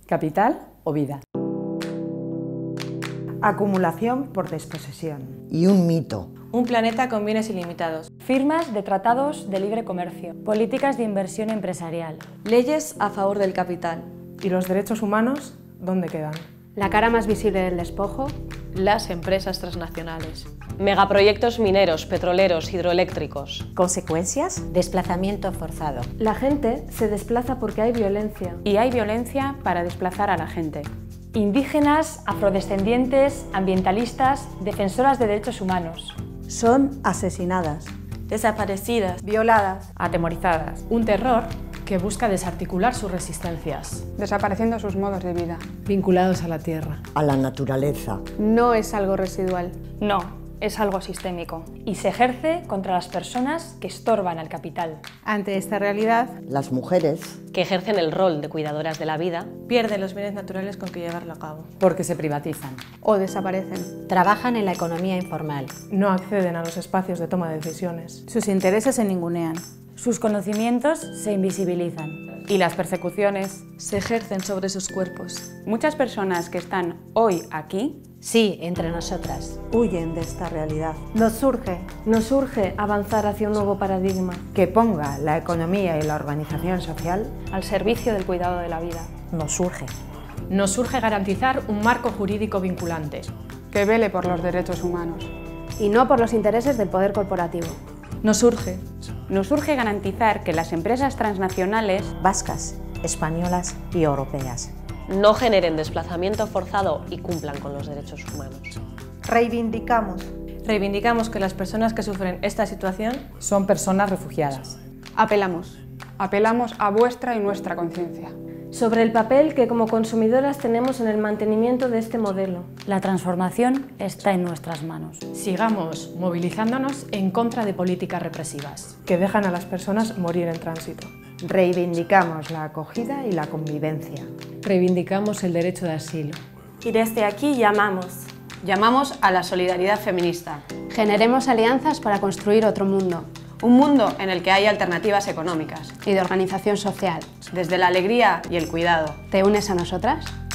capital o vida. Acumulación por desposesión. Y un mito. Un planeta con bienes ilimitados. Firmas de tratados de libre comercio. Políticas de inversión empresarial. Leyes a favor del capital. ¿Y los derechos humanos dónde quedan? La cara más visible del despojo. Las empresas transnacionales. Megaproyectos mineros, petroleros, hidroeléctricos. ¿Consecuencias? Desplazamiento forzado. La gente se desplaza porque hay violencia. Y hay violencia para desplazar a la gente. Indígenas, afrodescendientes, ambientalistas, defensoras de derechos humanos. Son asesinadas, desaparecidas, violadas, atemorizadas. Un terror que busca desarticular sus resistencias, desapareciendo sus modos de vida, vinculados a la tierra, a la naturaleza. No es algo residual. No, es algo sistémico. Y se ejerce contra las personas que estorban al capital. Ante esta realidad, las mujeres, que ejercen el rol de cuidadoras de la vida, pierden los bienes naturales con que llevarlo a cabo. Porque se privatizan. O desaparecen. Trabajan en la economía informal. No acceden a los espacios de toma de decisiones. Sus intereses se ningunean. Sus conocimientos se invisibilizan. Y las persecuciones se ejercen sobre sus cuerpos. Muchas personas que están hoy aquí, sí, entre nosotras, huyen de esta realidad. Nos urge avanzar hacia un nuevo paradigma que ponga la economía y la organización social al servicio del cuidado de la vida. Nos urge. Nos urge garantizar un marco jurídico vinculante que vele por los derechos humanos y no por los intereses del poder corporativo. Nos urge garantizar que las empresas transnacionales vascas, españolas y europeas no generen desplazamiento forzado y cumplan con los derechos humanos. Reivindicamos que las personas que sufren esta situación son personas refugiadas. Apelamos a vuestra y nuestra conciencia. Sobre el papel que como consumidoras tenemos en el mantenimiento de este modelo. La transformación está en nuestras manos. Sigamos movilizándonos en contra de políticas represivas que dejan a las personas morir en tránsito. Reivindicamos la acogida y la convivencia. Reivindicamos el derecho de asilo. Y desde aquí llamamos a la solidaridad feminista. Generemos alianzas para construir otro mundo. Un mundo en el que haya alternativas económicas y de organización social. Desde la alegría y el cuidado. ¿Te unes a nosotras?